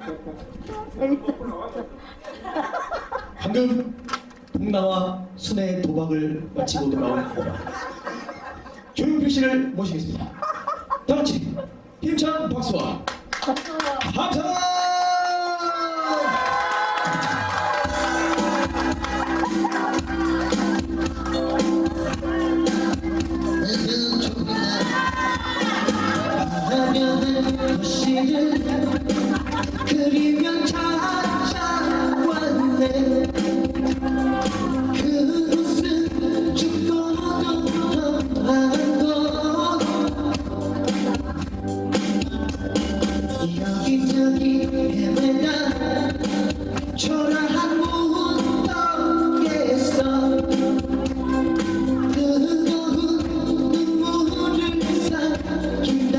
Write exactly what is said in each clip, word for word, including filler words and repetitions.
방금 동남아 순회 도박을 마치고 돌아온 조용필 씨를 모시겠습니다. 다 같이 힘찬 박수와 감사. 그리면 찾아왔네. 그곳은 죽고도 더한 곳. 여기저기 헤매다 초라한 문턱에서 뜨거운 눈물을 삼킨다.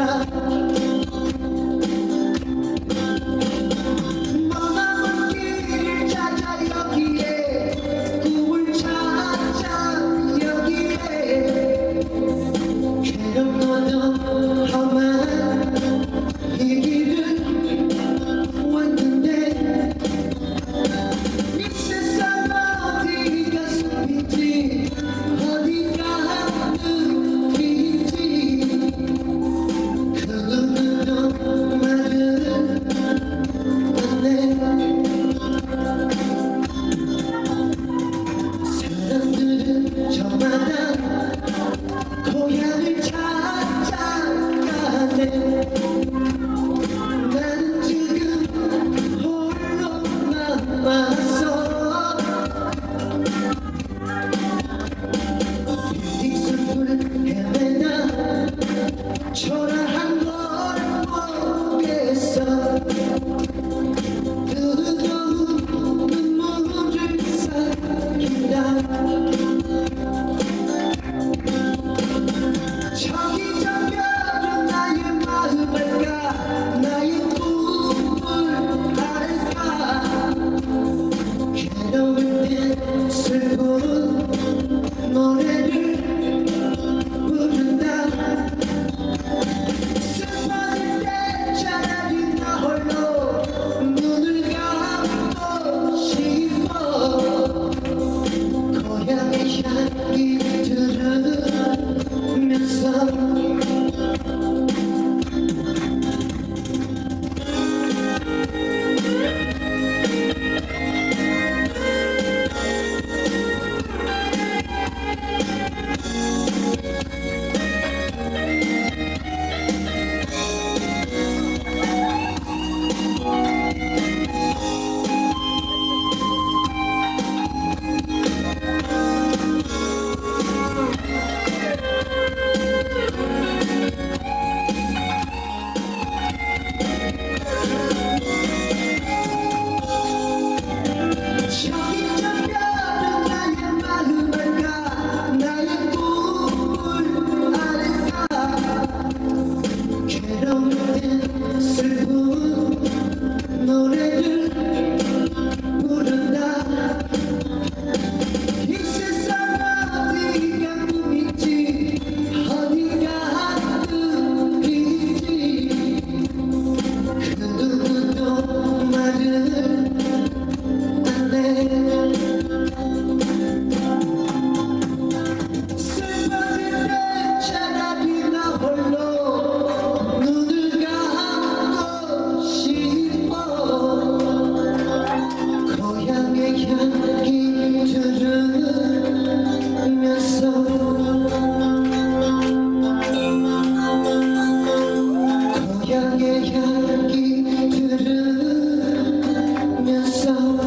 고향을 찾아가네. 난 지금 홀로 남았어. 빅스풀 헤매다 초라한 골목에서 뜨거운 눈물을 삼킨다. 저기 저 별은 나의 마음을까, 나의 꿈을 알까. 괴로울 때 슬픈 노래를 부른다. 슬퍼질 때 차라리 나 홀로 눈을 감고 싶어. 고향의 향기 들으면서 고향의 향기 들으면서